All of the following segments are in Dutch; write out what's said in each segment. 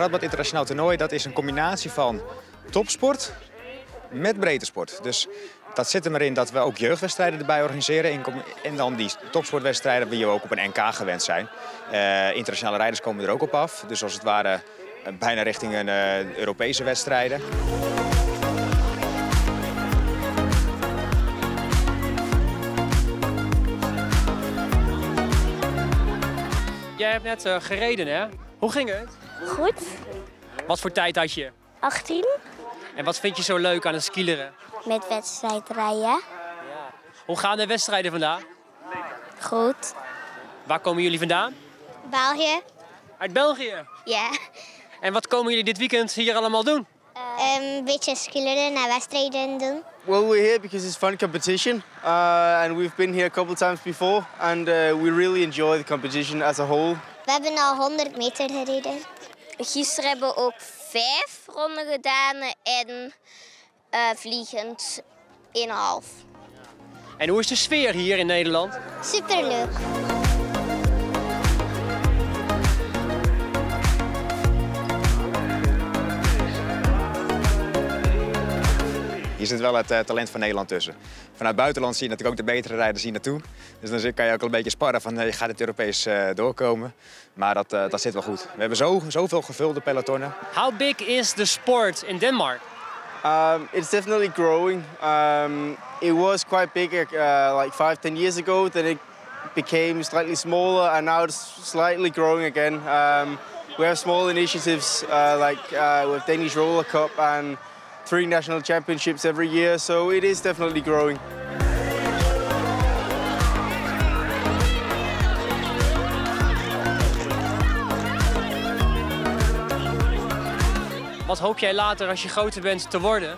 Radboud Internationaal Toernooi, dat is een combinatie van topsport met breedte sport. Dus dat zit er maar in dat we ook jeugdwedstrijden erbij organiseren. En dan die topsportwedstrijden die we ook op een NK gewend zijn. Internationale rijders komen er ook op af. Dus als het ware bijna richting een Europese wedstrijden. Jij hebt net gereden, hè? Hoe ging het? Goed. Wat voor tijd had je? 18. En wat vind je zo leuk aan het skileren? Met wedstrijdrijden. Hoe gaan de wedstrijden vandaag? Goed. Waar komen jullie vandaan? België. Uit België. Ja. En wat komen jullie dit weekend hier allemaal doen? Een beetje skileren en wedstrijden doen. Well, we're here because it's fun competition, and we've been here a couple of times before, and we really enjoy the competition as a whole. We hebben al 100 meter gereden. Gisteren hebben we ook 5 ronden gedaan en vliegend 1,5. En hoe is de sfeer hier in Nederland? Superleuk. Hier zit wel het talent van Nederland tussen. Vanuit het buitenland zie je natuurlijk ook de betere rijders hier naartoe. Dus dan kan je ook wel een beetje sparren van je gaat het Europees doorkomen. Maar dat zit wel goed. We hebben zoveel gevulde pelotonnen. How big is the sport in Denmark? It's definitely growing. It was quite big like 5-10 years ago. Then it became slightly smaller, and now it's slightly growing again. We have small initiatives with Danish Roller Cup and 3 national championships every year, so it is definitely growing. Wat hoop jij later als je groter bent te worden?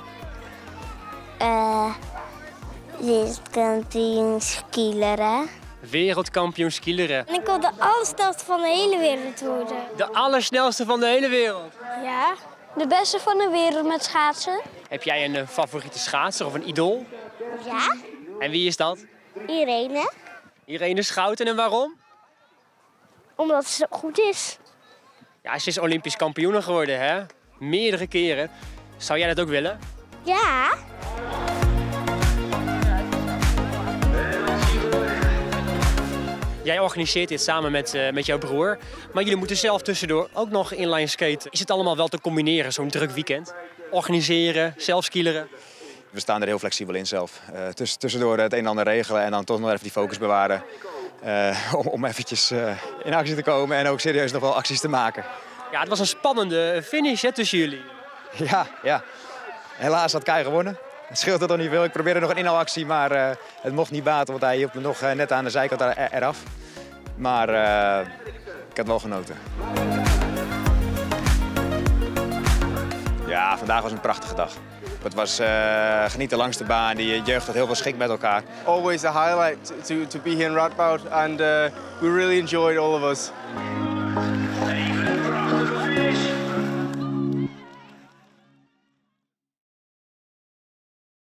Wereldkampioen skileren. Wereldkampioen skileren. En ik wil de allersnelste van de hele wereld worden. De allersnelste van de hele wereld. Ja, de beste van de wereld met schaatsen. Heb jij een favoriete schaatser of een idool? Ja, En wie is dat? Irene. Irene Schouten, en waarom? Omdat ze zo goed is. Ja, ze is Olympisch kampioene geworden, hè? Meerdere keren. Zou jij dat ook willen? Ja. Jij organiseert dit samen met jouw broer. Maar jullie moeten zelf tussendoor ook nog inline skaten. Is het allemaal wel te combineren, zo'n druk weekend? Organiseren, zelf skileren? We staan er heel flexibel in zelf. Tussendoor het een en ander regelen en dan toch nog even die focus bewaren. Om eventjes in actie te komen en ook serieus nog wel acties te maken. Ja, het was een spannende finish hè, tussen jullie. Ja. Helaas had Kai gewonnen. Het scheelt er nog niet veel. Ik probeerde nog een inhaalactie, maar het mocht niet baten, want hij hielp me nog net aan de zijkant eraf. Maar ik had wel genoten. Ja, vandaag was een prachtige dag. Het was genieten langs de baan. Die jeugd had heel veel schik met elkaar. Always a highlight to be here in Radboud, and we really enjoyed all of us.